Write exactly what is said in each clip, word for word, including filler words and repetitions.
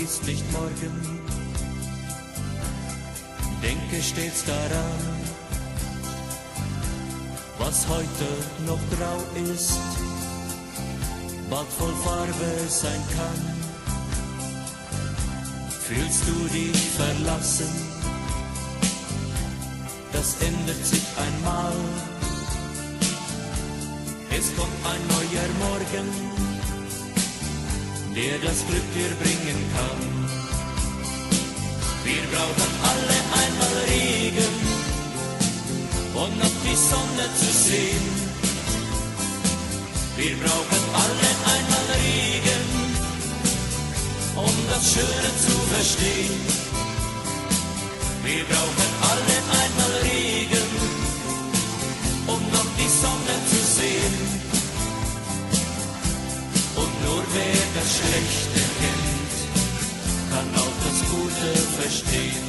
ist nicht morgen. Denke stets daran, was heute noch grau ist, bald voll Farbe sein kann. Fühlst du dich verlassen? Das ändert sich einmal. Es kommt ein neuer Morgen, der das Glück dir bringen kann. Wir brauchen alle einmal Regen, um noch die Sonne zu sehen. Wir brauchen alle einmal Regen, um das Schöne zu verstehen. Wir brauchen alle einmal Regen, um noch die Sonne zu sehen. Und nur wer das Schlechte kennt, kann auch das Gute verstehen.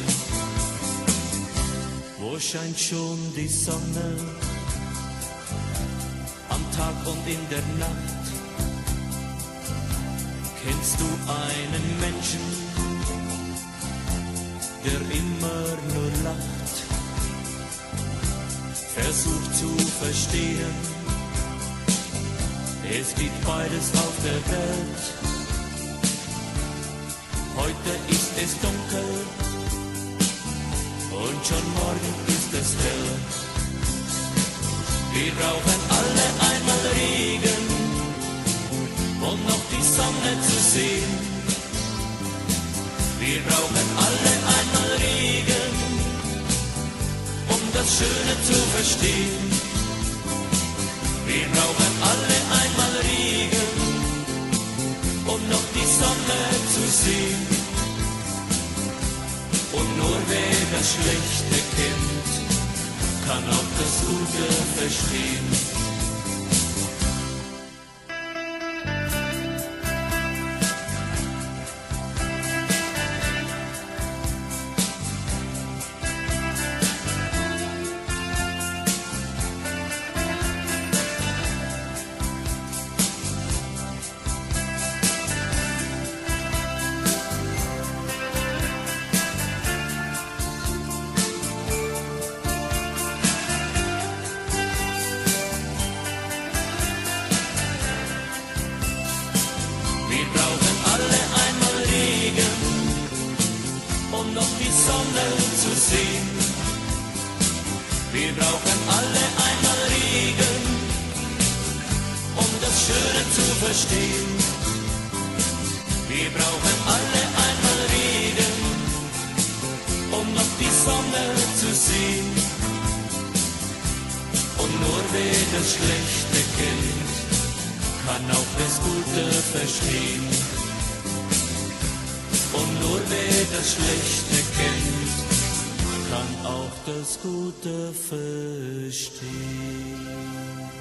Wo scheint schon die Sonne? Am Tag und in der Nacht. Kennst du einen Menschen, der immer nur lacht? Versuch zu verstehen, es gibt beides auf der Welt. Heute ist es dunkel und schon morgen ist es hell. Wir brauchen alle einmal Regen, um noch die Sonne zu sehen. Wir brauchen alle einmal Regen, um das Schöne zu verstehen. Wir brauchen alle einmal Regen, um noch die Sonne zu sehen. Und nur wer das Schlechte kennt, kann auch das Gute verstehen. Wir brauchen alle einmal Regen, um noch die Sonne zu sehen. Wir brauchen alle einmal Regen, um das Schöne zu verstehen. Wir brauchen alle einmal Regen, um noch die Sonne zu sehen. Und nur wer das Schlechte kennt, kann auch das Gute verstehen. Und nur wer das Schlechte kennt, kann auch das Gute verstehen.